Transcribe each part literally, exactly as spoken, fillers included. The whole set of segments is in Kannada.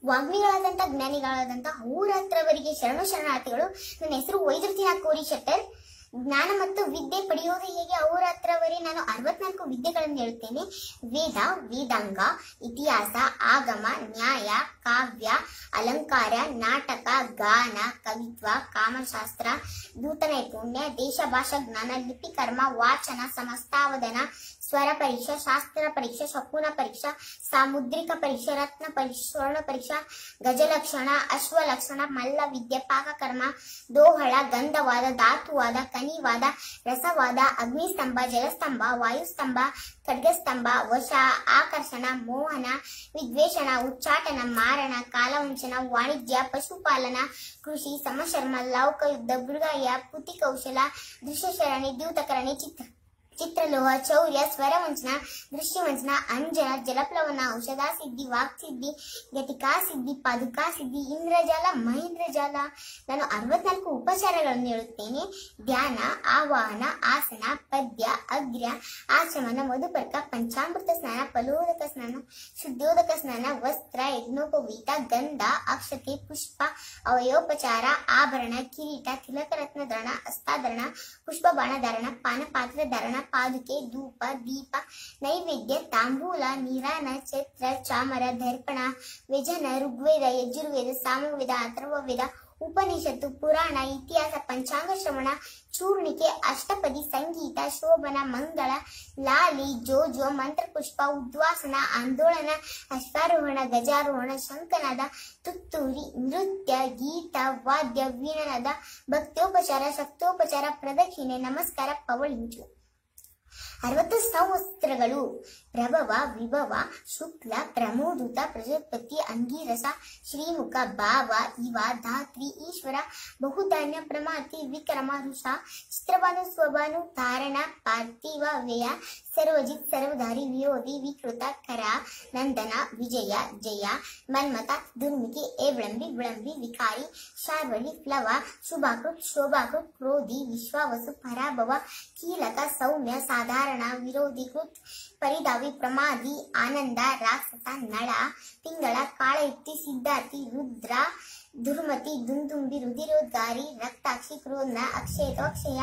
ವಾಗ್ಮಿಗಳಾದಂತ ಜ್ಞಾನಿಗಳಾದಂತ ಅಹೋರಾತ್ರವರಿಗೆ ಶರಣು ಶರಣಾರ್ಥಿಗಳು. ನನ್ನ ಹೆಸರು ವೈದ್ಯನಾಥ್ ಕೋರಿ ಶೆಟ್ಟರ್. ಜ್ಞಾನ ಮತ್ತು ವಿದ್ಯೆ ಪಡೆಯುವುದು ಹೇಗೆ ಅಹೋರಾತ್ರವರೇ ನಾನು ಅರವತ್ನಾಲ್ಕು ವಿದ್ಯೆಗಳನ್ನು ಹೇಳುತ್ತೇನೆ. ವೇದ, ವೇದಾಂಗ, ಇತಿಹಾಸ, ಆಗಮ, ನ್ಯಾಯ, ಕಾವ್ಯ, ಅಲಂಕಾರ, ನಾಟಕ, ಗಾನ, ಕವಿತ್ವ, ಕಾಮಶಾಸ್ತ್ರ, ದೂತ ನೈಪುಣ್ಯ, ದೇಶ ಭಾಷಾ ಜ್ಞಾನ, ಲಿಪಿ ಕರ್ಮ, ವಾಚನ, ಸಮಸ್ತಾವಧಾನ, ಸ್ವರ ಪರೀಕ್ಷಾ, ಶಾಸ್ತ್ರ ಪರೀಕ್ಷಾ, ಶಕುನ ಪರೀಕ್ಷಾ, ಸಾಮುದ್ರಿಕ ಪರೀಕ್ಷಾ, ರತ್ನ ಪರೀಕ್ಷಾ, ಸ್ವರ್ಣ ಪರೀಕ್ಷಾ, ಗಜಲಕ್ಷಣ, ಅಶ್ವಲಕ್ಷಣ, ಮಲ್ಲ ವಿದ್ಯೆ, ಪಾಕಕರ್ಮ, ದೋಹಳ, ಗಂಧವಾದ, ಧಾತುವಾದ, ಕನಿವಾದ, ರಸವಾದ, ಅಗ್ನಿಸ್ತಂಭ, ಜಲಸ್ತಂಭ, ವಾಯುಸ್ತಂಭ, ಖಡ್ಗಸ್ತಂಭ, ವಶ, ಆಕರ್ಷಣ, ಮೋಹನ, ವಿದ್ವೇಷಣ, ಉಚ್ಚಾಟನ, ಮಾರಣ, ಕಾಲವಂಚನ, ವಾಣಿಜ್ಯ, ಪಶುಪಾಲನ, ಕೃಷಿ, ಸಮಶರ್ಮ, ಲೌಕಯುದ್ಧ, ಮೃಗಯ, ಪುತಿಕೌಶಲ, ದೃಶ್ಯಶರಣಿ, ದ್ಯೂತಕರಣಿ, ಚಿತ್ರ ಚಿತ್ರಲೋಹ, ಚೌರ್ಯ, ಸ್ವರವಂಚನ, ದೃಶ್ಯವಂಚನ, ಅಂಜನ, ಜಲಪ್ಲವನ, ಔಷಧ ಸಿದ್ಧಿ, ವಾಕ್ಸಿದ್ಧಿ, ಗತಿಕಾ ಸಿದ್ಧಿ, ಪಾದುಕಾ ಸಿದ್ಧಿ, ಇಂದ್ರಜಾಲ, ಮಹೇಂದ್ರಜಾಲ. ನಾನು ಅರವತ್ನಾಲ್ಕು ಉಪಚಾರಗಳನ್ನು ಹೇಳುತ್ತೇನೆ. ಧ್ಯಾನ, ಆವಾಹನ, ಆಸನ, ಪದ್ಯ, ಅಗ್ರ್ಯ, ಆಚಮನ, ಮಧುಪರ್ಕ, ಪಂಚಾಮೃತ ಸ್ನಾನ, ಫಲೋದಕ ಸ್ನಾನ, ಶುದ್ಧೋದಕ ಸ್ನಾನ, ವಸ್ತ್ರ, ಯಜ್ಞೋಪವೀತ, ಗಂಧ, ಅಕ್ಷತೆ, ಪುಷ್ಪ, ಅವಯೋಪಚಾರ, ಆಭರಣ, ಕಿರೀಟ, ತಿಲಕರತ್ನ ಧರಣ, ಹಸ್ತಾಧರಣ, ಪುಷ್ಪಬಾಣ ಧಾರಣ, ಪಾನಪಾತ್ರ ಧಾರಣ, ಪಾದುಕೆ, ಧೂಪ, ದೀಪ, ನೈವೇದ್ಯ, ತಾಂಬೂಲ, ನೀರಾನ, ಛತ್ರ, ಚಾಮರ, ದರ್ಪಣ, ವ್ಯಜನ, ಋಗ್ವೇದ, ಯಜುರ್ವೇದ, ಸಾಮವೇದ, ಅಥರ್ವವೇದ, ಉಪನಿಷತ್ತು, ಪುರಾಣ, ಇತಿಹಾಸ, ಪಂಚಾಂಗ ಶ್ರವಣ, ಚೂರ್ಣಿಕೆ, ಅಷ್ಟಪದಿ, ಸಂಗೀತ, ಶೋಭನ, ಮಂಗಳ, ಲಾಲಿ, ಜೋಜೋ, ಮಂತ್ರಪುಷ್ಪ, ಉದ್ವಾಸನ, ಆಂದೋಲನ, ಅಶ್ವಾರೋಹಣ, ಗಜಾರೋಹಣ, ಶಂಕನಾದ, ತುತ್ತೂರಿ, ನೃತ್ಯ, ಗೀತ, ವಾದ್ಯ, ವೀಣನಾದ, ಭಕ್ತೋಪಚಾರ, ಶಕ್ತೋಪಚಾರ, ಪ್ರದಕ್ಷಿಣೆ, ನಮಸ್ಕಾರ, ಪವಳಿಂಚು. ಅರವತ್ತು ಸಂವತ್ಸರಗಳು: ಪ್ರಭವ, ವಿಭವ, ಶುಕ್ಲ, ಪ್ರಮೋದುತ, ಪ್ರಜಾಪತಿ, ಅಂಗೀರಸ, ಶ್ರೀಮುಖ, ಭಾವ, ಇವ, ಧಾತ್ರಿ, ಈಶ್ವರ, ಬಹುಧಾನ್ಯ, ಪ್ರಮಾತಿ, ವಿಕ್ರಮ, ಋಷ, ಚಿತ್ರಭಾನು, ಸ್ವಭಾನು, ತಾರಣ, ಪಾರ್ಥಿವ, ವ್ಯಯ, ಸರ್ವಜಿತ್, ಸರ್ವಧಾರಿ, ವಿರೋಧಿ, ವಿಕೃತ, ಕರ, ನಂದನ, ವಿಜಯ, ಜಯ, ಮನ್ಮಥ, ದುರ್ಮುಖಿ, ಏವಿಳಂಬಿ, ವಿಳಂಬಿ, ವಿಕಾರಿ, ಶಾರ್ವಳಿ, ಪ್ಲವ, ಶುಭಾಕೃತ್, ಶೋಭಾಕೃತ್, ಕ್ರೋಧಿ, ವಿಶ್ವಾವಸು, ಪರಾಭವ, ಕೀಲಕ, ಸೌಮ್ಯ, ಸಾಧಾರಣ, ವಿರೋಧಿಕೃತ್, ಪರಿಧಾವಿ, ಪ್ರಮಾದಿ, ಆನಂದ, ರಾಕ್ಷಸ, ನಳ, ಪಿಂಗಳ, ಕಾಳಯುಕ್ತಿ, ಸಿದ್ಧಾರ್ಥಿ, ರುದ್ರ, ದುರ್ಮತಿ, ದುಂದುಂಬಿ, ರುಧಿರೋದ್ಗಾರಿ, ರಕ್ತಾಕ್ಷಿ, ಕ್ರೋಧ, ಅಕ್ಷೇತ, ಅಕ್ಷಯ.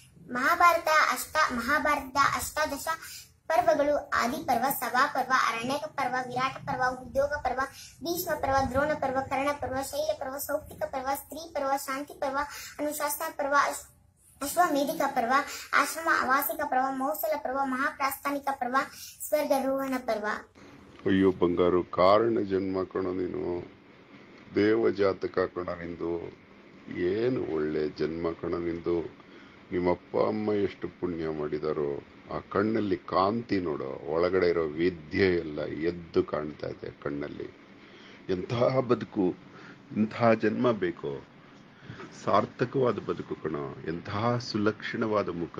ಮಹಾಭಾರತ ಅಷ್ಟ ಮಹಾಭಾರತದ ಅಷ್ಟಾದಶ ಪರ್ವಗಳು: ಆದಿಪರ್ವ, ಸಭಾಪರ್ವ, ಅರಣ್ಯಕ ಪರ್ವ, ವಿರಾಟ ಪರ್ವ, ಉದ್ಯೋಗ ಪರ್ವ, ಭೀಷ್ಮ ಪರ್ವ, ದ್ರೋಣ ಪರ್ವ, ಕರ್ಣ ಪರ್ವ, ಶೈಲ ಪರ್ವ, ಸೌಪ್ತಿಕ ಪರ್ವ, ಸ್ತ್ರೀ ಪರ್ವ, ಶಾಂತಿ ಪರ್ವ, ಅನುಶಾಸನ ಪರ್ವ, ಅಶ್ವಮೇಧಿಕ ಪರ್ವ, ಆಶ್ರಮ ಅವಾಸಿಕ ಪರ್ವ, ಮೌಸಲ ಪರ್ವ, ಮಹಾಪ್ರಾಸ್ಥಾನಿಕ ಪರ್ವ, ಸ್ವರ್ಗಾರೋಹಣ ಪರ್ವ. ಅಯ್ಯೋ ಬಂಗಾರು, ಕಾರಣ ಜನ್ಮ ಕಣ ನೀನು, ದೇವ ಜಾತಕ ಕಣ ನಿಂದು, ಏನು ಒಳ್ಳೆ ಜನ್ಮ ಕಣ ನಿಂದು. ನಿಮ್ಮಪ್ಪ ಅಮ್ಮ ಎಷ್ಟು ಪುಣ್ಯ ಮಾಡಿದಾರೋ. ಆ ಕಣ್ಣಲ್ಲಿ ಕಾಂತಿ ನೋಡೋ, ಒಳಗಡೆ ಇರೋ ವಿದ್ಯೆ ಎಲ್ಲ ಎದ್ದು ಕಾಣ್ತಾ ಇದೆ ಕಣ್ಣಲ್ಲಿ. ಎಂತಹ ಬದುಕು, ಇಂತಹ ಜನ್ಮ ಬೇಕೋ. ಸಾರ್ಥಕವಾದ ಬದುಕು ಕಣೋ, ಎಂತಹ ಸುಲಕ್ಷಣವಾದ ಮುಖ.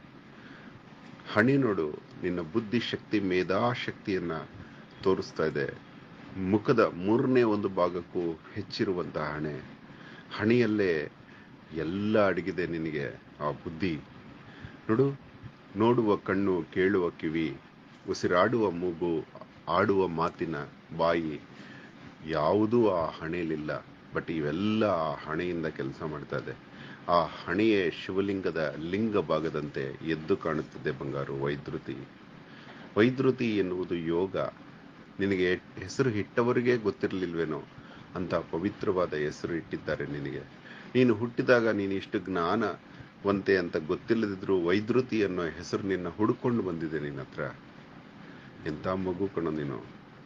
ಹಣೆ ನೋಡು, ನಿನ್ನ ಬುದ್ಧಿ ಶಕ್ತಿ, ಮೇಧಾಶಕ್ತಿಯನ್ನ ತೋರಿಸ್ತಾ ಇದೆ. ಮುಖದ ಮೂರನೇ ಒಂದು ಭಾಗಕ್ಕೂ ಹೆಚ್ಚಿರುವಂತಹ ಹಣೆ. ಹಣೆಯಲ್ಲೇ ಎಲ್ಲ ಅಡಗಿದೆ ನಿನಗೆ ಆ ಬುದ್ಧಿ. ನೋಡು, ನೋಡುವ ಕಣ್ಣು, ಕೇಳುವ ಕಿವಿ, ಉಸಿರಾಡುವ ಮೂಗು, ಆಡುವ ಮಾತಿನ ಬಾಯಿ, ಯಾವುದೂ ಆ ಹಣೆಯಲ್ಲಿಲ್ಲ. ಬಟ್ ಇವೆಲ್ಲ ಆ ಹಣೆಯಿಂದ ಕೆಲಸ ಮಾಡ್ತಾ ಇದೆ. ಆ ಹಣೆಯೇ ಶಿವಲಿಂಗದ ಲಿಂಗ ಭಾಗದಂತೆ ಎದ್ದು ಕಾಣುತ್ತದೆ ಬಂಗಾರು. ವೈದ್ರುತಿ ವೈದ್ರುತಿ ಎನ್ನುವುದು ಯೋಗ. ನಿನಗೆ ಹೆಸರು ಇಟ್ಟವರಿಗೆ ಗೊತ್ತಿರಲಿಲ್ವೇನೋ ಅಂತ ಪವಿತ್ರವಾದ ಹೆಸರು ಇಟ್ಟಿದ್ದಾರೆ ನಿನಗೆ. ನೀನು ಹುಟ್ಟಿದಾಗ ನೀನು ಇಷ್ಟು ಜ್ಞಾನವಂತೆ ಅಂತ ಗೊತ್ತಿಲ್ಲದಿದ್ರು ವೈದ್ರುತಿ ಅನ್ನೋ ಹೆಸರು ನಿನ್ನ ಹುಡುಕೊಂಡು ಬಂದಿದೆ ನಿನ್ನ ಹತ್ರ. ಎಂಥ ಮಗು ಕಣೋ ನೀನು.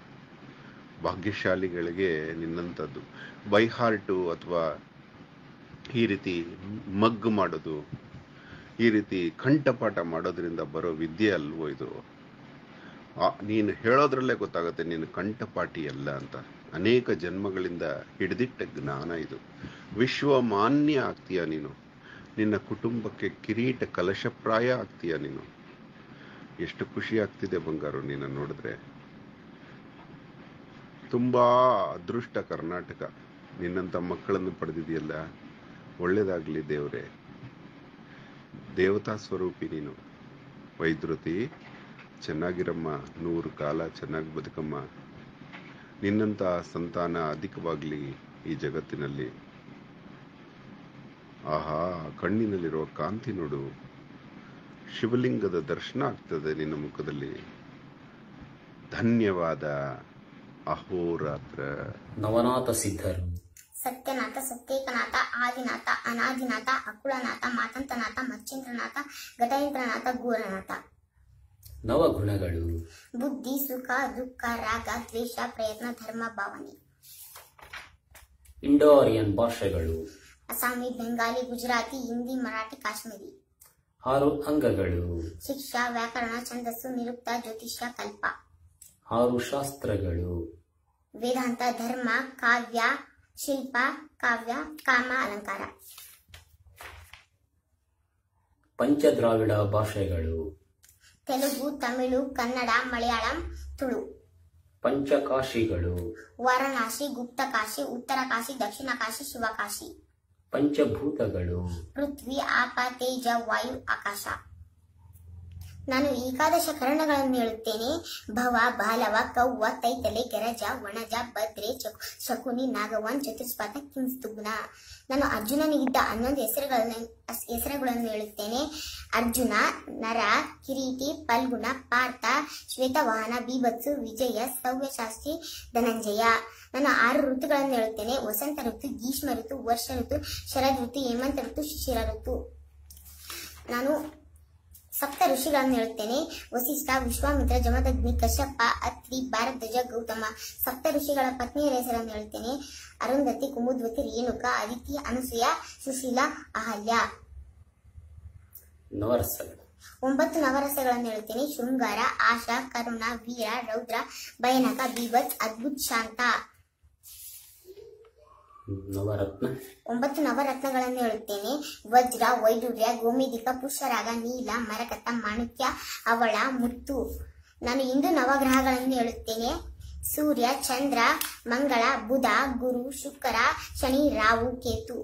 ಭಾಗ್ಯಶಾಲಿಗಳಿಗೆ ನಿನ್ನಂಥದ್ದು. ಬೈ ಹಾರ್ಟು ಅಥವಾ ಈ ರೀತಿ ಮಗ್ಗು ಮಾಡೋದು, ಈ ರೀತಿ ಕಂಠಪಾಠ ಮಾಡೋದ್ರಿಂದ ಬರೋ ವಿದ್ಯೆ ಅಲ್ವೋ ಇದು. ನೀನು ಹೇಳೋದ್ರಲ್ಲೇ ಗೊತ್ತಾಗುತ್ತೆ ನೀನು ಕಂಠಪಾಠಿ ಅಲ್ಲ ಅಂತ. ಅನೇಕ ಜನ್ಮಗಳಿಂದ ಹಿಡಿದಿಟ್ಟ ಜ್ಞಾನ ಇದು. ವಿಶ್ವಮಾನ್ಯ ಆಗ್ತೀಯ ನೀನು. ನಿನ್ನ ಕುಟುಂಬಕ್ಕೆ ಕಿರೀಟ ಕಲಶಪ್ರಾಯ ಆಗ್ತೀಯ ನೀನು. ಎಷ್ಟು ಖುಷಿ ಆಗ್ತಿದೆ ಬಂಗಾರು ನೀನು ನೋಡಿದ್ರೆ. ತುಂಬಾ ಅದೃಷ್ಟ ಕರ್ನಾಟಕ, ನಿನ್ನಂತ ಮಕ್ಕಳನ್ನು ಪಡೆದಿದೆಯಲ್ಲ. ಒಳ್ಳೇದಾಗ್ಲಿ ದೇವ್ರೆ. ದೇವತಾ ಸ್ವರೂಪಿ ನೀನು ವೈದ್ರುತಿ. ಚೆನ್ನಾಗಿರಮ್ಮ, ನೂರು ಕಾಲ ಚೆನ್ನಾಗಿ ಬದುಕಮ್ಮ. ನಿನ್ನಂಥ ಸಂತಾನ ಅಧಿಕವಾಗಲಿ ಈ ಜಗತ್ತಿನಲ್ಲಿ. ಆಹಾ, ಕಣ್ಣಿನಲ್ಲಿರುವ ಕಾಂತಿ ನೋಡು, ಶಿವಲಿಂಗದ ದರ್ಶನ ಆಗ್ತದೆ ನಿನ್ನ ಮುಖದಲ್ಲಿ. ಧನ್ಯವಾದ. ಅಹೋರಾತ್ರ. ನವನಾಥ ಸಿದ್ಧರು, ಸತ್ಯನಾಥ, ಸತ್ಯೇಕನಾಥ, ಆದಿನಾಥ, ಅನಾದಿನಾಥ, ಅಕುಳನಾಥ, ಮಾತಂತನಾಥ, ಮಚ್ಚೇಂದ್ರನಾಥ, ಘಟೇಂದ್ರನಾಥ, ಘೋರನಾಥ. ನವಗುಣಗಳು, ಬುದ್ಧಿ, ಸುಖ, ದುಃಖ, ರಾಗ, ದ್ವೇಷ, ಪ್ರಯತ್ನ, ಧರ್ಮ, ಭಾವನೆ. ಇಂಡೋ ಆರ್ಯನ್ ಭಾಷೆಗಳು, ಅಸ್ಸಾಮಿ, ಬೆಂಗಾಲಿ, ಗುಜರಾತಿ, ಹಿಂದಿ, ಮರಾಠಿ, ಕಾಶ್ಮೀರಿ. ಆರು ಅಂಗಗಳು, ಶಿಕ್ಷಾ, ವ್ಯಾಕರಣ, ಛಂದಸ್ಸು, ನಿರುಕ್ತ, ಜ್ಯೋತಿಷ್ಯ, ಕಲ್ಪ. ಆರು ಶಾಸ್ತ್ರಗಳು, ವೇದಾಂತ, ಧರ್ಮ, ಕಾವ್ಯ, ಶಿಲ್ಪ, ಕಾವ್ಯ, ಕಾಮ, ಅಲಂಕಾರ. ಪಂಚದ್ರಾವಿಡ ಭಾಷೆಗಳು, ತೆಲುಗು, ತಮಿಳು, ಕನ್ನಡ, ಮಲಯಾಳಂ, ತುಳು. ಪಂಚಕಾಶಿಗಳು, ವಾರಣಾಸಿ, ಗುಪ್ತಕಾಶಿ, ಉತ್ತರ ಕಾಶಿ, ದಕ್ಷಿಣ ಕಾಶಿ, ಶಿವಕಾಶಿ. ಪಂಚಭೂತಗಳು, ಪೃಥ್ವಿ, ಆಪ, ತೇಜ, ವಾಯು, ಆಕಾಶ. ನಾನು ಏಕಾದಶ ಕರ್ಣಗಳನ್ನು ಹೇಳುತ್ತೇನೆ. ಭವ, ಬಾಲವ, ಕವ್ವ, ತೈತಲೆ, ಗೆರಜ, ವಣಜ, ಭದ್ರೆ, ಶಕುನಿ, ನಾಗವಾನ್, ಚತುಷ್ಪಾದ, ಕಿಂಸ್ತುಗ್ನ. ನಾನು ಅರ್ಜುನನಿಗಿದ್ದ ಹನ್ನೊಂದು ಹೆಸರುಗಳನ್ನು ಹೆಸರುಗಳನ್ನು ಹೇಳುತ್ತೇನೆ. ಅರ್ಜುನ, ನರ, ಕಿರೀಟಿ, ಫಲ್ಗುಣ, ಪಾರ್ಥ, ಶ್ವೇತವಾಹನ, ಬೀಭತ್ಸು, ವಿಜಯ, ಸವ್ಯಸಾಚಿ, ಧನಂಜಯ. ನಾನು ಆರು ಋತುಗಳನ್ನು ಹೇಳುತ್ತೇನೆ. ವಸಂತ ಋತು, ಗ್ರೀಷ್ಮ ಋತು, ವರ್ಷ ಋತು, ಶರದ್ ಋತು, ಹೇಮಂತ ಋತು, ಶಿಶಿರ ಋತು. ನಾನು ಸಪ್ತ ಋಷಿಗಳನ್ನು ಹೇಳುತ್ತೇನೆ. ವಸಿಷ್ಠ, ವಿಶ್ವಾಮಿತ್ರ, ಜಮದಗ್ನಿ, ಕಶ್ಯಪ, ಅತ್ರಿ, ಭಾರದ್ವಾಜ, ಗೌತಮ. ಸಪ್ತ ಋಷಿಗಳ ಪತ್ನಿಯರ ಹೆಸರನ್ನು ಹೇಳುತ್ತೇನೆ. ಅರುಂಧತಿ, ಕುಮುದ್ವತಿ, ರೇಣುಕಾ, ಅದಿತಿ, ಅನಸೂಯ, ಸುಶೀಲ, ಅಹಲ್ಯ. ನವರಸಗಳು, ಒಂಬತ್ತು ನವರಸಗಳನ್ನು ಹೇಳುತ್ತೇನೆ. ಶೃಂಗಾರ, ಆಶಾ, ಕರುಣ, ವೀರ, ರೌದ್ರ, ಭಯಾನಕ, ಬೀಭತ್ಸ, ಅದ್ಭುತ, ಶಾಂತ. ನವರತ್ನ, ಒಂಬತ್ತು ನವರತ್ನಗಳನ್ನು ಹೇಳುತ್ತೇನೆ. ವಜ್ರ, ವೈಡೂರ್ಯ, ಗೋಮೇಧಿಕ, ಪುಷ್ಯರಾಗ, ನೀಲ, ಮರಕತ, ಮಾಣಿಕ್ಯ, ಅವಳ, ಮುತ್ತು. ನಾನು ಇಂದು ನವಗ್ರಹಗಳನ್ನು ಹೇಳುತ್ತೇನೆ. ಸೂರ್ಯ, ಚಂದ್ರ, ಮಂಗಳ, ಬುಧ, ಗುರು, ಶುಕ್ರ, ಶನಿ, ರಾಹು, ಕೇತು.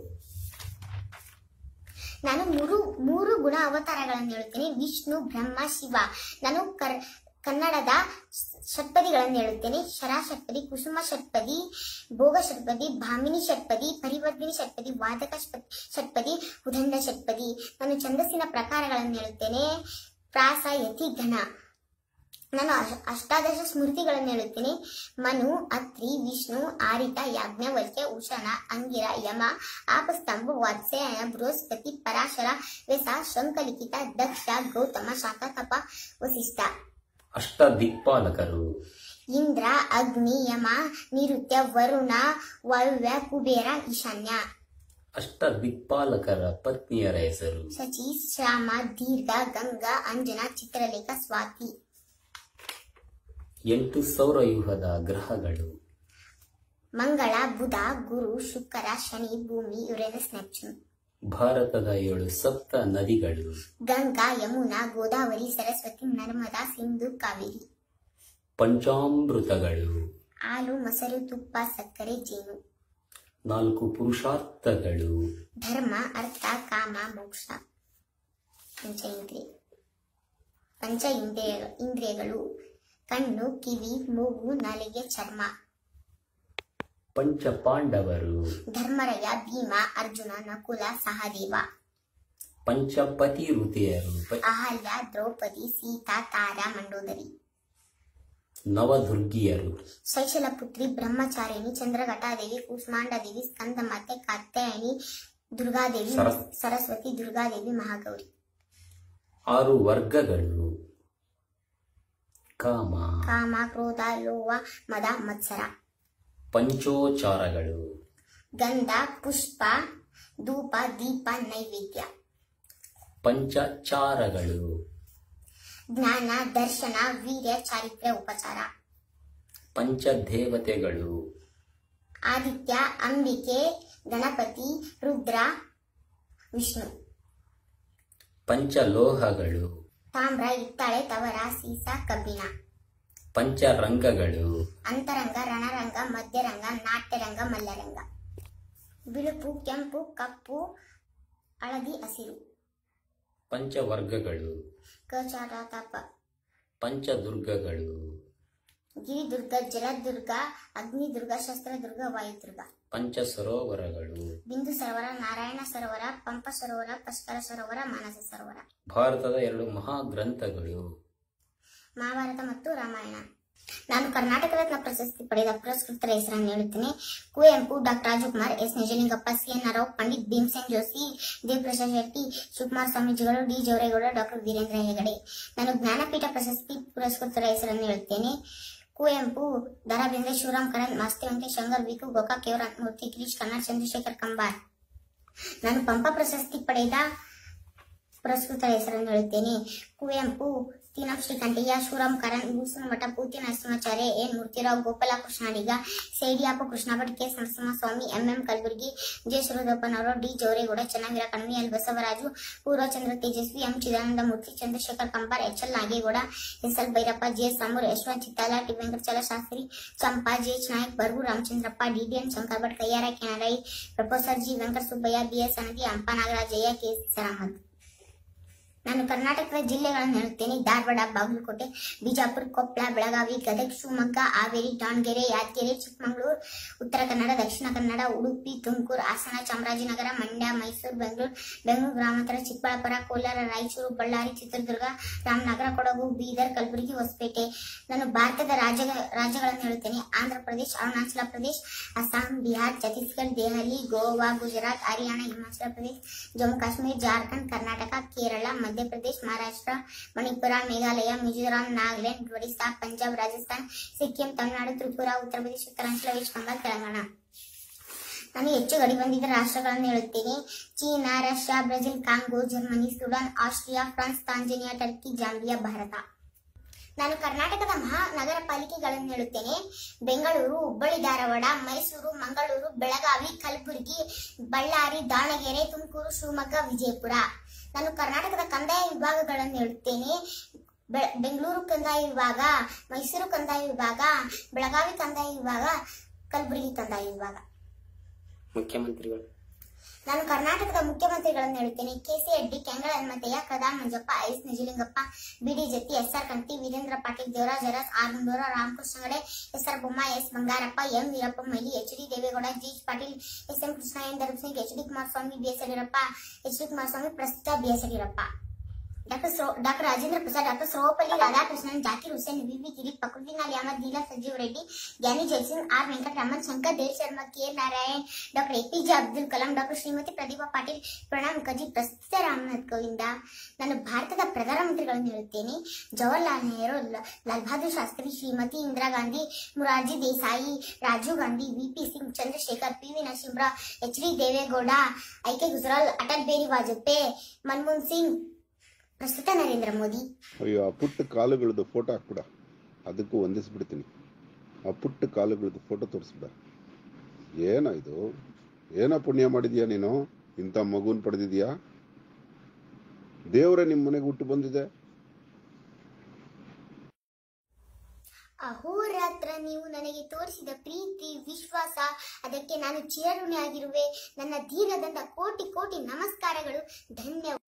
ನಾನು ಮೂರು ಮೂರು ಗುಣ ಅವತಾರಗಳನ್ನು ಹೇಳುತ್ತೇನೆ. ವಿಷ್ಣು, ಬ್ರಹ್ಮ, ಶಿವ. ನಾನು ಕರ್ ಕನ್ನಡದ ಷಟ್ಪದಿಗಳನ್ನು ಹೇಳುತ್ತೇನೆ. ಶರಾ ಷಟ್ಪದಿ, ಕುಸುಮ ಷಟ್ಪದಿ, ಭೋಗ ಷಟ್ಪದಿ, ಭಾಮಿನಿ ಷಟ್ಪದಿ, ಪರಿವರ್ಧಿನಿ ಷಟ್ಪದಿ, ವಾದಕ ಷಟ್ಪದಿ, ಉದಂಡ ಷಟ್ಪದಿ. ನಾನು ಛಂದಸ್ಸಿನ ಪ್ರಕಾರಗಳನ್ನು ಹೇಳುತ್ತೇನೆ. ಪ್ರಾಸ, ಯತಿ, ಘನ. ನಾನು ಅಷ್ಟಾದಶ ಸ್ಮೃತಿಗಳನ್ನು ಹೇಳುತ್ತೇನೆ. ಮನು, ಅತ್ರಿ, ವಿಷ್ಣು, ಆರಿತ, ಯಾಜ್ಞವಲ್ಕ್ಯ, ಉಶನ, ಅಂಗಿರ, ಯಮ, ಆಪಸ್ತಂಭ, ವಾತ್ಸ್ಯಾಯನ, ಬೃಹಸ್ಪತಿ, ಪರಾಶರ, ವ್ಯಸ, ಶಂಕಲಿಖಿತ, ದಕ್ಷ, ಗೌತಮ, ಶಾತಕಪ, ವಸಿಷ್ಠ. ಅಷ್ಟ ದಿಕ್ಪಾಲಕರು, ಇಂದ್ರ, ಅಗ್ನಿ, ಯಮ, ನಿರುತ್ಯ, ವರುಣ, ವಾಯುವ್ಯ, ಕುಬೇರ, ಈಶಾನ್ಯ. ಅಷ್ಟ ದಿಕ್ಪಾಲಕರ ಪತ್ನಿಯರ ಹೆಸರು. ಶಚಿ, ಶ್ಯಾಮ, ದೀರ್ಘ, ಗಂಗಾ, ಅಂಜನಾ, ಚಿತ್ರಲೇಖ, ಸ್ವಾತಿ. ಎಂಟು ಸೌರವ್ಯೂಹದ ಗ್ರಹಗಳು. ಮಂಗಳ, ಬುಧ, ಗುರು, ಶುಕ್ರ, ಶನಿ, ಭೂಮಿ, ಯುರೇನಸ್, ನೆಪ್ಚೂನ್. ಭಾರತದ ಏಳು ಸಪ್ತ ನದಿಗಳು. ಗಂಗಾ, ಯಮುನಾ, ಗೋದಾವರಿ, ಸರಸ್ವತಿ, ನರ್ಮದಾ, ಸಿಂಧು, ಕಾವೇರಿ. ಪಂಚಾಮೃತಗಳು. ಹಾಲು, ಮೊಸರು, ತುಪ್ಪ, ಸಕ್ಕರೆ, ಜೇನು. ನಾಲ್ಕು ಪುರುಷಾರ್ಥಗಳು. ಧರ್ಮ, ಅರ್ಥ, ಕಾಮ, ಮೋಕ್ಷ. ಪಂಚ ಇಂದ್ರಿಯ ಪಂಚ ಇಂದ್ರಿಯ ಇಂದ್ರಿಯಗಳು. ಕಣ್ಣು, ಕಿವಿ, ಮೂಗು, ನಾಲಿಗೆ, ಚರ್ಮ. ಪಂಚ ಪಾಂಡವರು. ಧರ್ಮರಾಯ, ಭೀಮ, ಅರ್ಜುನ, ನಕುಲ, ಸಹದೇವ. ಪಂಚಪತಿ ಋತಿಯರು. ಅಹಲ್ಯ, ದ್ರೌಪದಿ, ಸೀತಾ, ತಾರಾ, ಮಂಡೋದರಿ. ನವದುರ್ಗಿಯರು. ಶೈಶಲಪುತ್ರಿ, ಬ್ರಹ್ಮಚಾರಿಣಿ, ಚಂದ್ರಘಟಾದೇವಿ, ಕೂಷ್ಮಾಂಡದೇವಿ, ಸ್ಕಂದಮಾತೆ, ಕಾತ್ಯಾಯನಿ, ದುರ್ಗಾದೇವಿ, ಸರಸ್ವತಿ, ದುರ್ಗಾದೇವಿ, ಮಹಾಗೌರಿ. ಆರು ವರ್ಗಗಳು. ಕಾಮ, ಕಾಮ, ಕ್ರೋಧ, ಲೋಹ, ಮದ, ಮತ್ಸರ. ಪಂಚೋಚಾರಗಳು. ಗಂಧ, ಪುಷ್ಪ, ಧೂಪ, ದೀಪ, ನೈವೇದ್ಯ. ಪಂಚಚಾರಗಳು. ಜ್ಞಾನ, ದರ್ಶನ, ವೀರ್ಯ, ಚಾರಿತ್ರ್ಯ, ಉಪಚಾರ. ಪಂಚದೇವತೆಗಳು. ಆದಿತ್ಯ, ಅಂಬಿಕೆ, ಗಣಪತಿ, ರುದ್ರ, ವಿಷ್ಣು. ಪಂಚಲೋಹಗಳು. ತಾಮ್ರ, ಹಿತ್ತಾಳೆ, ತವರ, ಸೀಸ, ಕಬ್ಬಿಣ. ಪಂಚರಂಗಗಳು. ಅಂತರಂಗ, ರಣರಂಗ, ಮಧ್ಯರಂಗ, ನಾಟ್ಯರಂಗ, ಮಲ್ಲರಂಗ. ಬಿಳುಪು, ಕೆಂಪು, ಕಪ್ಪು, ಹಳದಿ, ಹಸಿರು. ಪಂಚವರ್ಗಗಳು. ಕಚಾಟ, ತಪ. ಪಂಚದುರ್ಗಗಳು. ಗಿರಿದುರ್ಗ, ಜಲದುರ್ಗ, ಅಗ್ನಿದುರ್ಗ, ಶಸ್ತ್ರದುರ್ಗ, ವಾಯುದುರ್ಗ. ಪಂಚ ಸರೋವರಗಳು. ಬಿಂದು ಸರೋವರ, ನಾರಾಯಣ ಸರೋವರ, ಪಂಪ ಸರೋವರ, ಪುಷ್ಕರ ಸರೋವರ, ಮಾನಸ ಸರೋವರ. ಭಾರತದ ಎರಡು ಮಹಾಗ್ರಂಥಗಳು. ಮಹಾಭಾರತ ಮತ್ತು ರಾಮಾಯಣ. ನಾನು ಕರ್ನಾಟಕ ರತ್ನ ಪ್ರಶಸ್ತಿ ಪಡೆದ ಪುರಸ್ಕೃತರ ಹೆಸರನ್ನು ಹೇಳುತ್ತೇನೆ. Kuvempu, doctor Rajkumar, S Nijalingappa, C N Rao, Pandit Bhimsen Joshi, Devaprasad Shetty, Shivakumar ಸ್ವಾಮೀಜಿಗಳು, ಡಿ ಜವರೇಗೌಡ, ಡಾಕ್ಟರ್ ವೀರೇಂದ್ರ ಹೆಗಡೆ. ನಾನು ಜ್ಞಾನಪೀಠ ಪ್ರಶಸ್ತಿ ಪುರಸ್ಕೃತರ ಹೆಸರನ್ನು ಹೇಳುತ್ತೇನೆ. ಕುವೆಂಪು, ದ ರಾ ಬೇಂದ್ರೆ, ಶಿವರಾಮ್ ಕಾರಂತ್, ಮಾಸ್ತಿ ವೆಂಕಟೇಶ್, ಶಂಕರ್ ವಿಕು, ಗೋಕಾಕ್, ಕೆ ಮೂರ್ತಿ, ಗಿರೀಶ್ ಕರ್ನಾಡ್, ಚಂದ್ರಶೇಖರ್ ಕಂಬಾರ್. ನಾನು ಪಂಪ ಪ್ರಶಸ್ತಿ ಪಡೆದ ಪುರಸ್ಕೃತರ ಹೆಸರನ್ನು ಹೇಳುತ್ತೇನೆ. Kuvempu, Tinam Srikantaiah, Shivaram Karanth, Bhusana Math, Puti Narasimhacharya, N Murthyrao, Gopala Krishnadiga, Sediyapa Krishnabhat, K Narasimhaswamy, M M Kalburgi, J ಶಿವರುದ್ರಪ್ಪನವರು, D Javaregowda, Channaveera Kanavi, L Basavaraju, Poornachandra Tejaswi, M Chidananda Murthy, Chandrashekhar Kambar, H L Nagegowda, S L Bhyrappa, J S Samur, Yashwant Chittal, T Venkatachala Shastri, Champa, J H Nayak, Baragur Ramachandrappa, D D N Shankar Bhat, Kayyara Kenarai, professor G Venkata Subbaiah, B S Anadi, Ampa Nagarajaiah, K ಸರಹದ್. ನಾನು ಕರ್ನಾಟಕದ ಜಿಲ್ಲೆಗಳನ್ನು ಹೇಳುತ್ತೇನೆ. ಧಾರವಾಡ, ಬಾಗಲಕೋಟೆ, ಬಿಜಾಪುರ, ಕೊಪ್ಪಳ, ಬೆಳಗಾವಿ, ಗದಗ, ಶಿವಮೊಗ್ಗ, ಹಾವೇರಿ, ದಾವಣಗೆರೆ, ಯಾದಗಿರಿ, ಚಿಕ್ಕಮಗಳೂರು, ಉತ್ತರ ಕನ್ನಡ, ದಕ್ಷಿಣ ಕನ್ನಡ, ಉಡುಪಿ, ತುಮಕೂರು, ಹಾಸನ, ಚಾಮರಾಜನಗರ, ಮಂಡ್ಯ, ಮೈಸೂರು, ಬೆಂಗಳೂರು, ಬೆಂಗಳೂರು ಗ್ರಾಮಾಂತರ, ಚಿಕ್ಕಬಳ್ಳಾಪುರ, ಕೋಲಾರ, ರಾಯಚೂರು, ಬಳ್ಳಾರಿ, ಚಿತ್ರದುರ್ಗ, ರಾಮನಗರ, ಕೊಡಗು, ಬೀದರ್, ಕಲಬುರಗಿ, ಹೊಸಪೇಟೆ. ನಾನು ಭಾರತದ ರಾಜ್ಯ ರಾಜ್ಯಗಳನ್ನು ಹೇಳುತ್ತೇನೆ. ಆಂಧ್ರ ಪ್ರದೇಶ, ಅರುಣಾಚಲ ಪ್ರದೇಶ, ಅಸ್ಸಾಂ, ಬಿಹಾರ್, ಛತ್ತೀಸ್ಗಢ, ದೆಹಲಿ, ಗೋವಾ, ಗುಜರಾತ್, ಹರಿಯಾಣ, ಹಿಮಾಚಲ ಪ್ರದೇಶ, ಜಮ್ಮು ಕಾಶ್ಮೀರ, ಜಾರ್ಖಂಡ್, ಕರ್ನಾಟಕ, ಕೇರಳ, ಮಧ್ಯಪ್ರದೇಶ, ಮಹಾರಾಷ್ಟ್ರ, ಮಣಿಪುರ, ಮೇಘಾಲಯ, ಮಿಜೋರಾಂ, ನಾಗಾಲ್ಯಾಂಡ್, ಒಡಿಶಾ, ಪಂಜಾಬ್, ರಾಜಸ್ಥಾನ್, ಸಿಕ್ಕಿಂ, ತಮಿಳುನಾಡು, ತ್ರಿಪುರಾ, ಉತ್ತರ ಪ್ರದೇಶ, ಉತ್ತರಾಂಚಲ, ವೆಸ್ಟ್ ಬೆಂಗಾಲ್, ತೆಲಂಗಾಣ. ನಾನು ಹೆಚ್ಚು ಗಡಿ ಬಂದಿದ್ದ ರಾಷ್ಟ್ರಗಳನ್ನು ಹೇಳುತ್ತೇನೆ. China, Russia, Brazil, Congo, Germany, Sudan, Austria, France, Tanzania, Turkey, Zambia, Bharat. ನಾನು ಕರ್ನಾಟಕದ ಮಹಾನಗರ ಪಾಲಿಕೆಗಳನ್ನು ಹೇಳುತ್ತೇನೆ. ಬೆಂಗಳೂರು, ಹುಬ್ಬಳ್ಳಿ, ಧಾರವಾಡ, ಮೈಸೂರು, ಮಂಗಳೂರು, ಬೆಳಗಾವಿ, ಕಲಬುರಗಿ, ಬಳ್ಳಾರಿ, ದಾವಣಗೆರೆ, ತುಮಕೂರು, ಶಿವಮೊಗ್ಗ, ವಿಜಯಪುರ. ನಾನು ಕರ್ನಾಟಕದ ಕಂದಾಯ ವಿಭಾಗಗಳನ್ನು ಹೇಳುತ್ತೇನೆ. ಬೆಂಗಳೂರು ಕಂದಾಯ ವಿಭಾಗ, ಮೈಸೂರು ಕಂದಾಯ ವಿಭಾಗ, ಬೆಳಗಾವಿ ಕಂದಾಯ ವಿಭಾಗ, ಕಲಬುರಗಿ ಕಂದಾಯ ವಿಭಾಗ. ಮುಖ್ಯಮಂತ್ರಿಗಳು. ನಾನು ಕರ್ನಾಟಕದ ಮುಖ್ಯಮಂತ್ರಿಗಳನ್ನು ಹೇಳುತ್ತೇನೆ. K C Reddy, Kengal Hanumanthaiah, Kada Manjappa, S Nijalingappa, B D Jatti, S R Kanti, Veerendra Patil, Devaraj Urs, R Mundura, Ramakrishna Hegde, S R Bommai, S Bangarappa, M Veerappa Moily, H D Devegowda, G Patil, S M Krishna, N Darshanik, H D Kumaraswamy, B S Yediyurappa, H D Kumaraswamy, ಪ್ರಸ್ತುತ B S Yediyurappa. Doctor doctor Rajendra Prasad, doctor Sarvepalli Radhakrishnan, Zakir Hussain, V V ಗಿರಿ, ಪ್ರಕೃತಿ ನಾಲಿ Ahmad, Neela Sanjeev Reddy, Gyani Jaisingh, R Venkataraman, Shankar Dev Sharma, K Narayan, doctor A P J Abdul Kalam, doctor Shrimati Pradeepa Patil, Pranab Mukherjee, ಪ್ರಸ್ತುತ ರಾಮನಾಥ್ ಕೋವಿಂದ. ನಾನು ಭಾರತದ ಪ್ರಧಾನಮಂತ್ರಿಗಳನ್ನು ಹೇಳುತ್ತೇನೆ. Jawaharlal Nehru, Lal Bahadur Shastri, Shrimati Indira Gandhi, Morarji Desai, Rajiv Gandhi, V P Singh, Chandrashekhar, P V Narasimharao, H D Devegowda, I K Gujral, Atal Bihari Vajpayee, Manmohan Singh, ಪ್ರಸ್ತುತ ನರೇಂದ್ರ ಮೋದಿ. ಅಯ್ಯೋ, ಆ ಪುಟ್ಟ ಕಾಲುಗಳದ್ದು ಫೋಟೋ ಹಾಕ್ಬಿಡ, ಅದಕ್ಕೂ ಹೊಂದಿಸ್ಬಿಡ್ತೀನಿ. ಆ ಪುಟ್ಟ ಕಾಲುಗಳದ್ದು ಫೋಟೋ ತೋರಿಸ್ಬಿಡ. ಏನೋ ಇದು, ಏನೋ ಪುಣ್ಯ ಮಾಡಿದ್ಯಾ ನೀನು, ಇಂಥ ಮಗುನ್ ಪಡೆದಿದ್ಯಾ? ದೇವರೇ ನಿಮ್ಮ ಮನೆಗೆ ಹುಟ್ಟು ಬಂದಿದೆ. ಅಹೋರಾತ್ರ ನೀವು ನನಗೆ ತೋರಿಸಿದ ಪ್ರೀತಿ, ವಿಶ್ವಾಸ, ಅದಕ್ಕೆ ನಾನು ಚಿರಋಣಿಯಾಗಿರುವೆ. ನನ್ನ ದೀನದಂತ ಕೋಟಿ ಕೋಟಿ ನಮಸ್ಕಾರಗಳು. ಧನ್ಯವಾದ.